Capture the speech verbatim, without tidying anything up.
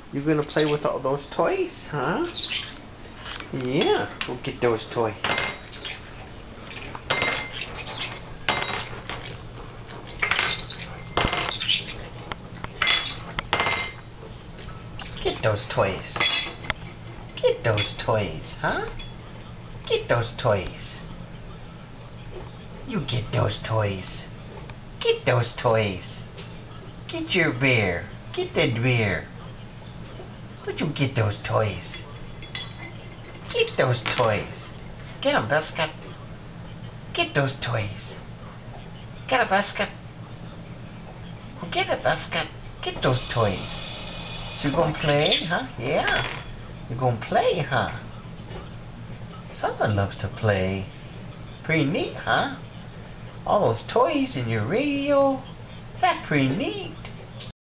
You gonna play with all those toys, huh? Yeah, go get those toys. Get those toys. Get those toys, huh? Get those toys. You get those toys. Get those toys. Get your bear. Get that bear. Would you get those toys? Get those toys. Get them, Biscuit. Get those toys. Get a Biscuit. Get it, Biscuit. Get those toys. So you gonna play, huh? Yeah. You gonna play, huh? Someone loves to play. Pretty neat, huh? All those toys and your radio. That's pretty neat.